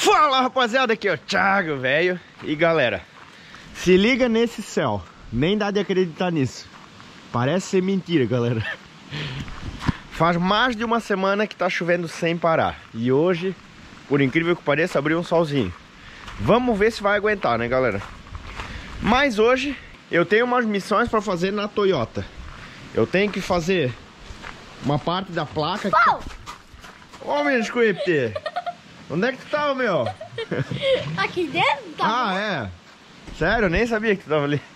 Fala, rapaziada, aqui é o Thiago, velho. E galera, se liga nesse céu. Nem dá de acreditar nisso. Parece ser mentira, galera. Faz mais de uma semana que tá chovendo sem parar. E hoje, por incrível que pareça, abriu um solzinho. Vamos ver se vai aguentar, né, galera? Mas hoje eu tenho umas missões pra fazer na Toyota. Eu tenho que fazer uma parte da placa. Ô, meu Script! Onde é que tu tava, meu? Aqui dentro? Tá. Ah, é? Sério, eu nem sabia que tu tava ali.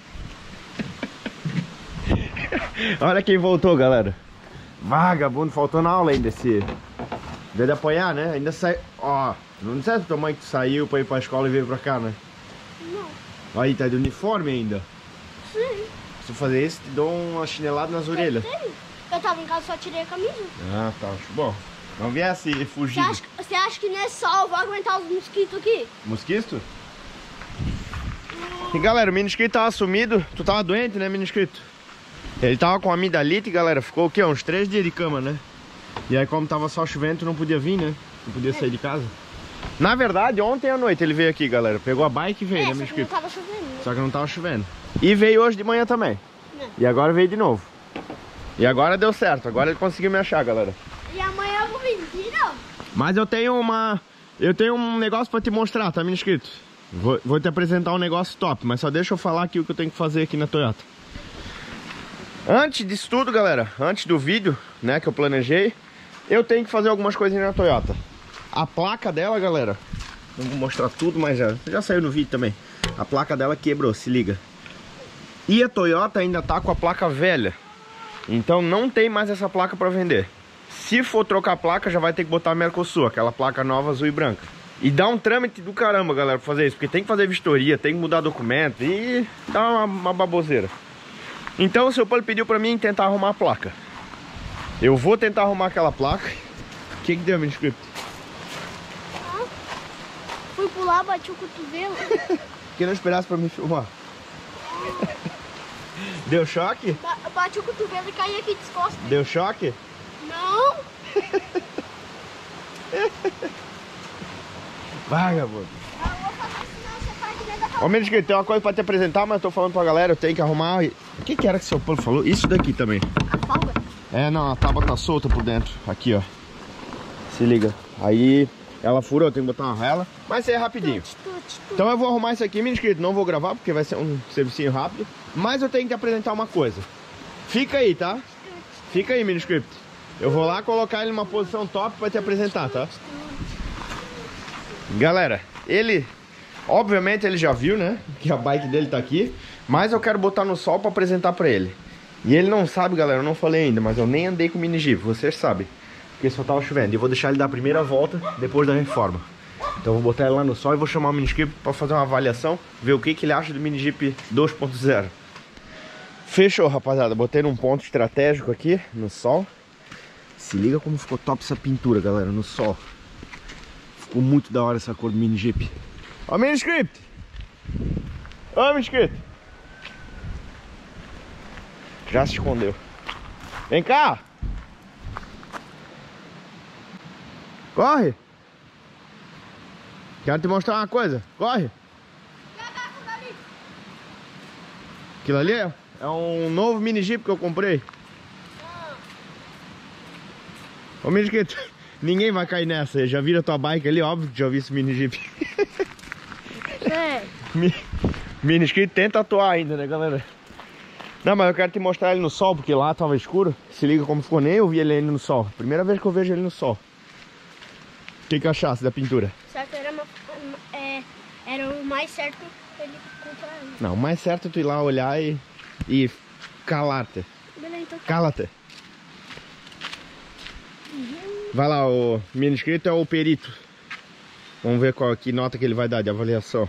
Olha quem voltou, galera. Vagabundo, faltou na aula ainda esse. Deve de apanhar, né? Ainda sai. Ó, não sei se tua mãe que saiu pra ir pra escola e veio pra cá, né? Não. Aí, tá de uniforme ainda. Sim. Se tu fazer isso, te dou uma chinelada nas orelhas. Eu tava em casa, só tirei a camisa. Ah, tá, acho bom. Não viesse fugir. Você acha que nesse sol eu vou aguentar os mosquitos aqui? Mosquito? E galera, o Miniscrito tava sumido. Tu tava doente, né, Miniscrito? Ele tava com amidalite, galera. Ficou o quê? Uns 3 dias de cama, né? E aí, como tava só chovendo, tu não podia vir, né? Não podia sair de casa. Na verdade, ontem à noite ele veio aqui, galera. Pegou a bike e veio, né, Miniscrito? Só que não tava chovendo, né? Só que não tava chovendo. E veio hoje de manhã também. Não. E agora veio de novo. E agora deu certo. Agora ele conseguiu me achar, galera. E amanhã eu vou vir de novo. Mas eu tenho um negócio pra te mostrar, tá, Miniscrito? Vou te apresentar um negócio top, mas só deixa eu falar aqui o que eu tenho que fazer aqui na Toyota. Antes disso tudo, galera, antes do vídeo, né, que eu planejei, eu tenho que fazer algumas coisinhas na Toyota. A placa dela, galera, não vou mostrar tudo, mas já saiu no vídeo também. A placa dela quebrou, se liga. E a Toyota ainda tá com a placa velha, então não tem mais essa placa pra vender. Se for trocar a placa, já vai ter que botar a Mercosul, aquela placa nova azul e branca. E dá um trâmite do caramba, galera, pra fazer isso, porque tem que fazer vistoria, tem que mudar documento e dá uma baboseira. Então o seu Paulo pediu pra mim tentar arrumar a placa. Eu vou tentar arrumar aquela placa. O que deu, Miniscript? Fui pular, bati o cotovelo. Que não esperasse pra me filmar. Deu choque? Bati o cotovelo e caí aqui de costas. Deu choque? Não. Vagabundo. Eu vou fazer senão você faz dentro da casa. Ô, Miniscript, tem uma coisa pra te apresentar, mas eu tô falando pra galera, eu tenho que arrumar. O que era que o seu Paulo falou? Isso daqui também. A folga? É, não, a tábua tá solta por dentro. Aqui, ó. Se liga. Aí ela furou, eu tenho que botar uma rela. Mas isso aí é rapidinho. Então eu vou arrumar isso aqui, Miniscrito. Não vou gravar porque vai ser um servicinho rápido. Mas eu tenho que apresentar uma coisa. Fica aí, tá? Fica aí, Miniscript. Eu vou lá colocar ele numa posição top pra te apresentar, tá? Galera, ele... Obviamente ele já viu, né? Que a bike dele tá aqui. Mas eu quero botar no sol pra apresentar pra ele. E ele não sabe, galera, eu não falei ainda, mas eu nem andei com o mini Jeep, vocês sabem. Porque só tava chovendo. E eu vou deixar ele dar a primeira volta depois da reforma. Então eu vou botar ele lá no sol e vou chamar o mini Jeep pra fazer uma avaliação. Ver o que ele acha do mini Jeep 2.0. Fechou, rapaziada. Botei num ponto estratégico aqui, no sol. Se liga como ficou top essa pintura, galera, no sol. Ficou muito da hora essa cor do mini Jeep. Ó, mini Script! Ô, mini Script! Já se escondeu. Vem cá! Corre! Quero te mostrar uma coisa. Corre! Aquilo ali é um novo mini Jeep que eu comprei. Ô, mini Script, ninguém vai cair nessa. Já viram a tua bike ali? Óbvio que já vi esse mini Jeep. É. Mini Script tenta atuar ainda, né, galera? Não, mas eu quero te mostrar ele no sol, porque lá tava escuro. Se liga como ficou, nem eu vi ele ainda no sol. Primeira vez que eu vejo ele no sol. O que achasse da pintura? Só que era o mais certo pra ele comprar. Não, o mais certo é tu ir lá olhar e calar-te. Beleza, então. Cala-te. Vai lá, o Mini Script é o perito. Vamos ver que nota que ele vai dar de avaliação.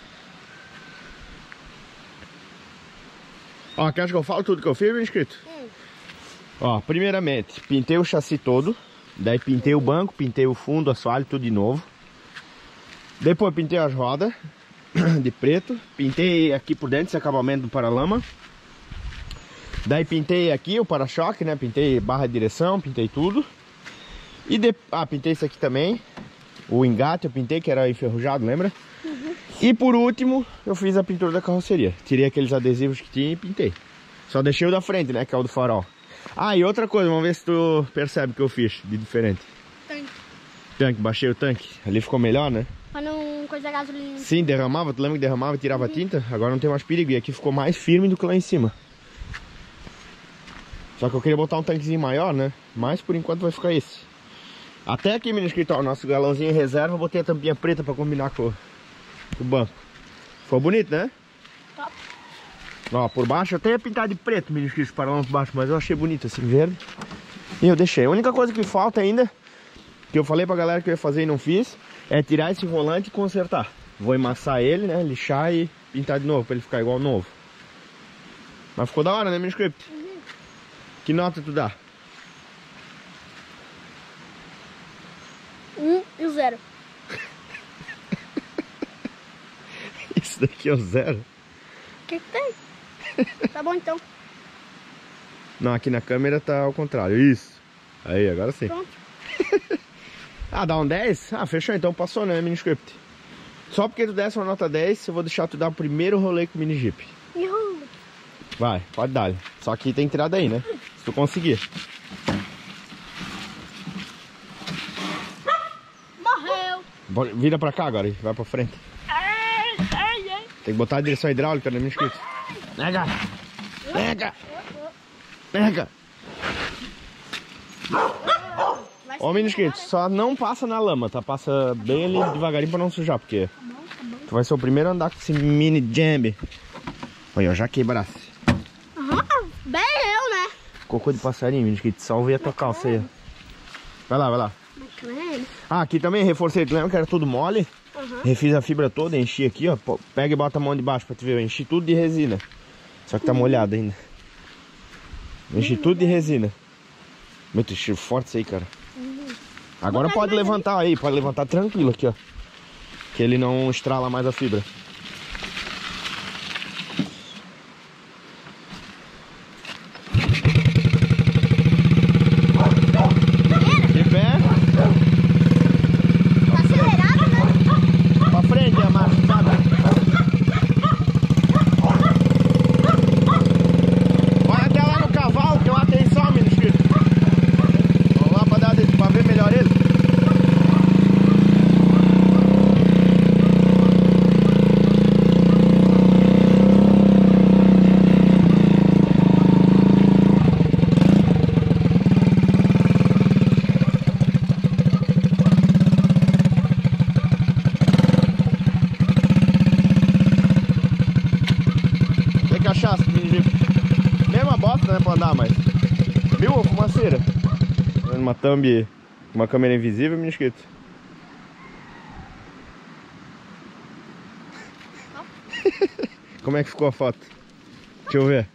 Ó, quer que eu falo tudo que eu fiz, Mini Script? Ó, primeiramente, pintei o chassi todo. Daí pintei o banco, pintei o fundo, assoalho, tudo de novo. Depois pintei as rodas de preto. Pintei aqui por dentro esse acabamento do paralama. Daí pintei aqui o para-choque, né? Pintei barra de direção, pintei tudo. E pintei isso aqui também. O engate eu pintei, que era enferrujado, lembra? E por último, eu fiz a pintura da carroceria. Tirei aqueles adesivos que tinha e pintei. Só deixei o da frente, né, que é o do farol. Ah, e outra coisa, vamos ver se tu percebe o que eu fiz de diferente. Tanque, baixei o tanque. Ali ficou melhor, né? Pra não coisar gasolina. Sim, derramava, tu lembra que derramava e tirava tinta? Agora não tem mais perigo. E aqui ficou mais firme do que lá em cima. Só que eu queria botar um tanquezinho maior, né? Mas por enquanto vai ficar esse. Até aqui, menino escritório, nosso galãozinho em reserva, eu botei a tampinha preta pra combinar com o banco. Ficou bonito, né? Top. Ó, por baixo eu até ia pintar de preto, menino escritório, para lá por baixo, mas eu achei bonito assim, verde. E eu deixei. A única coisa que falta ainda, que eu falei pra galera que eu ia fazer e não fiz, é tirar esse volante e consertar. Vou emassar ele, né? Lixar e pintar de novo, pra ele ficar igual ao novo. Mas ficou da hora, né, menino script? Que nota tu dá? 1 e o 0. Isso daqui é o 0? O que tem? Tá bom então. Não, aqui na câmera tá ao contrário. Isso. Aí, agora sim. Pronto. Ah, dá um 10? Ah, fechou então, passou, né, mini script? Só porque tu desse uma nota 10, eu vou deixar tu dar o primeiro rolê com o mini jeep. Uhum. Vai, pode dar. Só que tem que tirar daí, né? Se tu conseguir. Morreu. Vira pra cá agora, vai pra frente. Tem que botar a direção hidráulica, né, mini script? Nega! Nega! Nega! Ó, mini script, só não passa na lama, tá? Passa bem ali devagarinho pra não sujar, porque tu vai ser o primeiro a andar com esse mini Jambi. Olha, já quebrasse. Bem eu, né? Cocô de passarinho, mini script, salvei a tua calça aí. Vai lá, vai lá. Ah, aqui também reforcei, tu lembra que era tudo mole? Refiz a fibra toda, enchi aqui, ó. Pega e bota a mão de baixo pra tu ver, eu enchi tudo de resina. Só que tá molhado ainda. Enchi tudo de resina. Muito cheiro forte isso aí, cara. Agora pode levantar aí, pode levantar tranquilo aqui, ó. Que ele não estrala mais a fibra. De pé. Tá acelerado, né? Pra frente a marcha, sabe? Vai até lá no cavalo, que lá tem só, menino escrito. Vamos lá pra ver melhor ele. Tem cachaça, menino. Mesma bosta, né, pra andar, mas... Viu a fumaceira? Uma thumb, uma câmera invisível, menino escrito. Como é que ficou a foto? Deixa eu ver.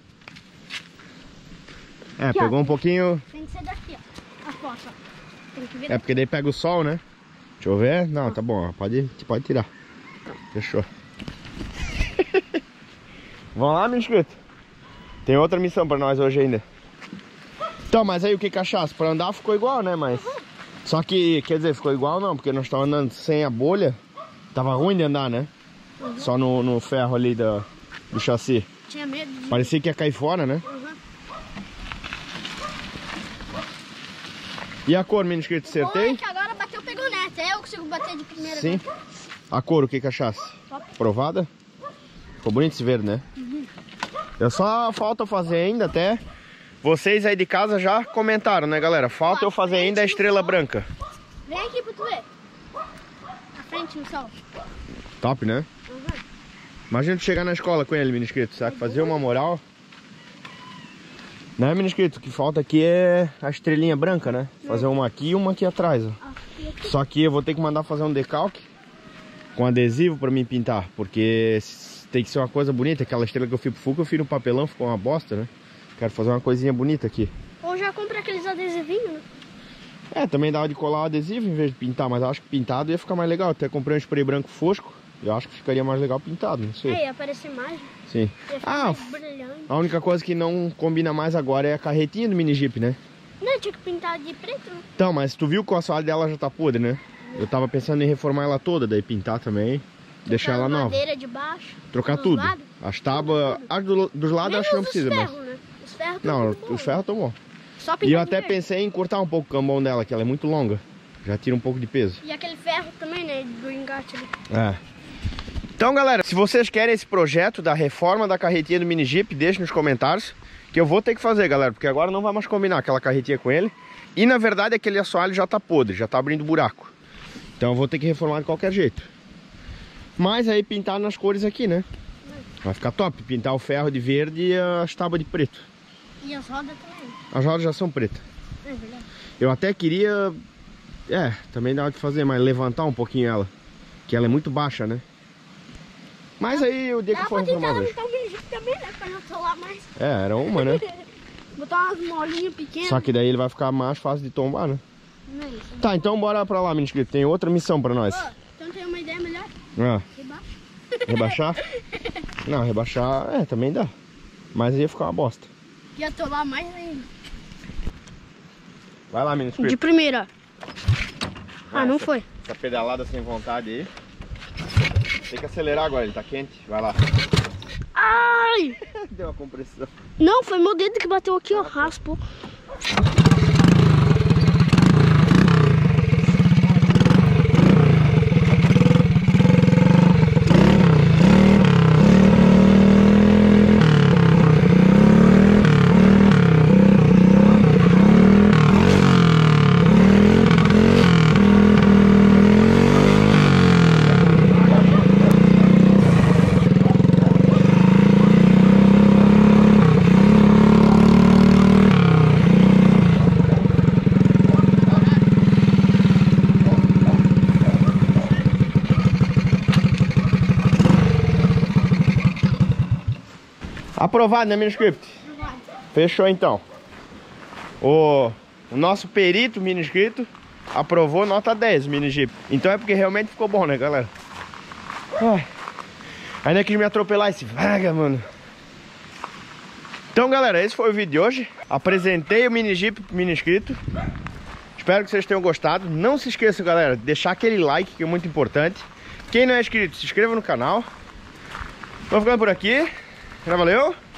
É, Aqui, pegou ó. um pouquinho... Tem que ser daqui, ó. A foto, ó. Tem que É virar. porque daí pega o sol, né? Deixa eu ver. Não, tá bom, ó. Pode tirar. Fechou. Vamos lá, meu inscrito. Tem outra missão pra nós hoje ainda. Então, mas aí o que cachaça? Pra andar ficou igual, né? Mas... Só que, quer dizer, ficou igual não, porque nós estávamos andando sem a bolha. Tava ruim de andar, né? Só no ferro ali do chassi. Tinha medo de... Parecia que ia cair fora, né? E a cor, menino inscrito, acertei? Bom, é que agora bateu, pegou neta. Eu consigo bater de primeira. Sim. Vez. A cor, o que cachaça? Top. Provada? Ficou bonito esse verde, né? Eu só falta fazer ainda até. Vocês aí de casa já comentaram, né, galera? Falta eu fazer ainda a estrela branca. Vem aqui pra tu ver. Na frente no sol. Top, né? Imagina tu chegar na escola com ele, menino inscrito. Será que fazer uma moral? Né, menino inscrito? O que falta aqui é a estrelinha branca, né? Fazer uma aqui e uma aqui atrás, ó. Só que eu vou ter que mandar fazer um decalque com adesivo pra mim pintar. Porque tem que ser uma coisa bonita. Aquela estrela que eu fiz pro Fuca, eu fiz no papelão, ficou uma bosta, né? Quero fazer uma coisinha bonita aqui. Ou já compra aqueles adesivinhos, né? É, também dava de colar o adesivo em vez de pintar, mas eu acho que pintado ia ficar mais legal. Até comprei um spray branco fosco. Eu acho que ficaria mais legal pintado, não sei. É, ia aparecer mais. Sim. Ia ficar mais brilhante. A única coisa que não combina mais agora é a carretinha do mini Jeep, né? Não, tinha que pintar de preto, né? Então, mas tu viu que o assoalho dela já tá podre, né? Eu tava pensando em reformar ela toda, daí pintar também. Deixar ela nova. Madeira de baixo. Trocar dos tudo. lados. As tábuas. As dos lados acho que não precisa, mas. Né? Os ferros Não, tão os ferros estão bons. Só E pintar eu de até verde. pensei em cortar um pouco o cambão dela, que ela é muito longa. Já tira um pouco de peso. E aquele ferro também, né? Do engate ali. É. Então, galera, se vocês querem esse projeto da reforma da carretinha do mini Jeep, deixe nos comentários, que eu vou ter que fazer, galera, porque agora não vai mais combinar aquela carretinha com ele. E na verdade aquele assoalho já tá podre, já tá abrindo buraco. Então eu vou ter que reformar de qualquer jeito. Mas aí pintar nas cores aqui, né? Vai ficar top, pintar o ferro de verde e as tábuas de preto. E as rodas também. As rodas já são pretas. É verdade. Eu até queria, também dá de fazer, mas levantar um pouquinho ela, que ela é muito baixa, né? Mas aí o dia que for reformar, vejo. Botar um mini Jeep também, né? Pra não atolar mais. Era uma, né? Botar umas molinhas pequenas. Só que daí ele vai ficar mais fácil de tombar, né? Não é isso. Tá, então bora pra lá, mini inscrito. Tem outra missão pra nós. Ô, então tem uma ideia melhor. Ah, Rebaixa. rebaixar? Não, rebaixar, também dá. Mas ia ficar uma bosta. E atolar mais ainda. Vai lá, mini inscrito. De primeira. Ah, não essa- foi. Essa pedalada sem vontade aí. Tem que acelerar agora, ele tá quente. Vai lá. Ai! Deu uma compressão. Não, foi meu dedo que bateu aqui, ó. Raspou. Aprovado, né, mini inscrito? Fechou então. O nosso perito mini inscrito aprovou nota 10 mini Jeep. Então é porque realmente ficou bom, né, galera? Ai, ainda quis me atropelar esse vaga, mano. Então, galera, esse foi o vídeo de hoje. Apresentei o mini Jeep pro mini inscrito. Espero que vocês tenham gostado. Não se esqueçam, galera, de deixar aquele like, que é muito importante. Quem não é inscrito, se inscreva no canal. Tô ficando por aqui. Valeu!